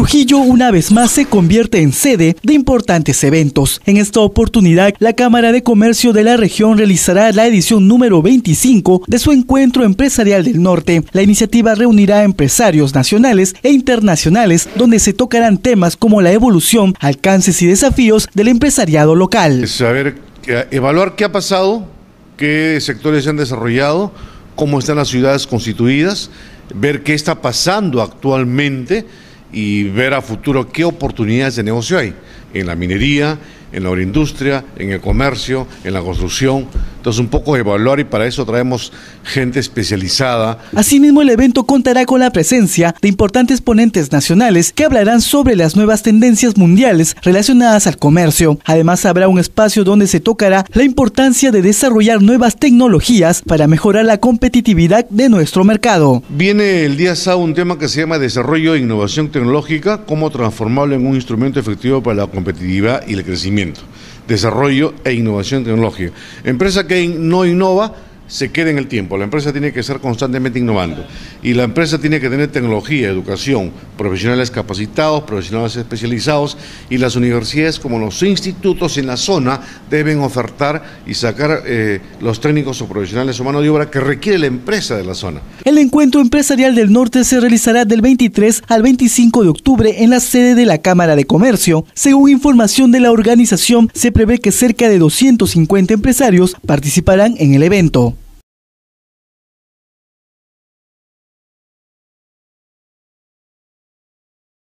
Trujillo una vez más se convierte en sede de importantes eventos. En esta oportunidad, la Cámara de Comercio de la región realizará la edición número 25 de su Encuentro Empresarial del Norte. La iniciativa reunirá a empresarios nacionales e internacionales, donde se tocarán temas como la evolución, alcances y desafíos del empresariado local. Evaluar qué ha pasado, qué sectores se han desarrollado, cómo están las ciudades constituidas, ver qué está pasando actualmente y ver a futuro qué oportunidades de negocio hay en la minería, en la agroindustria, en el comercio, en la construcción. Entonces un poco evaluar, y para eso traemos gente especializada. Asimismo, el evento contará con la presencia de importantes ponentes nacionales que hablarán sobre las nuevas tendencias mundiales relacionadas al comercio. Además, habrá un espacio donde se tocará la importancia de desarrollar nuevas tecnologías para mejorar la competitividad de nuestro mercado. Viene el día sábado un tema que se llama Desarrollo e Innovación Tecnológica, cómo transformarlo en un instrumento efectivo para la competitividad y el crecimiento. Desarrollo e innovación tecnológica. Empresa que no innova se queda en el tiempo. La empresa tiene que estar constantemente innovando, y la empresa tiene que tener tecnología, educación, profesionales capacitados, profesionales especializados, y las universidades como los institutos en la zona deben ofertar y sacar los técnicos o profesionales o mano de obra que requiere la empresa de la zona. El Encuentro Empresarial del Norte se realizará del 23 al 25 de octubre en la sede de la Cámara de Comercio. Según información de la organización, se prevé que cerca de 250 empresarios participarán en el evento.